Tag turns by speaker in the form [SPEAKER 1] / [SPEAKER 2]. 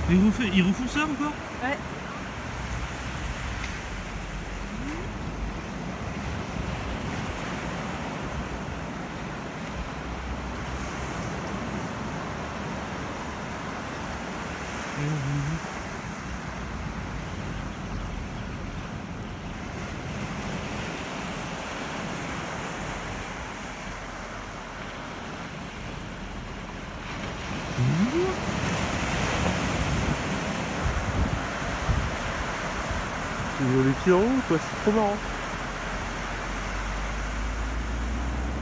[SPEAKER 1] Il refont ça encore?
[SPEAKER 2] Ouais.
[SPEAKER 1] Ils ont les pieds en haut quoi, c'est trop marrant.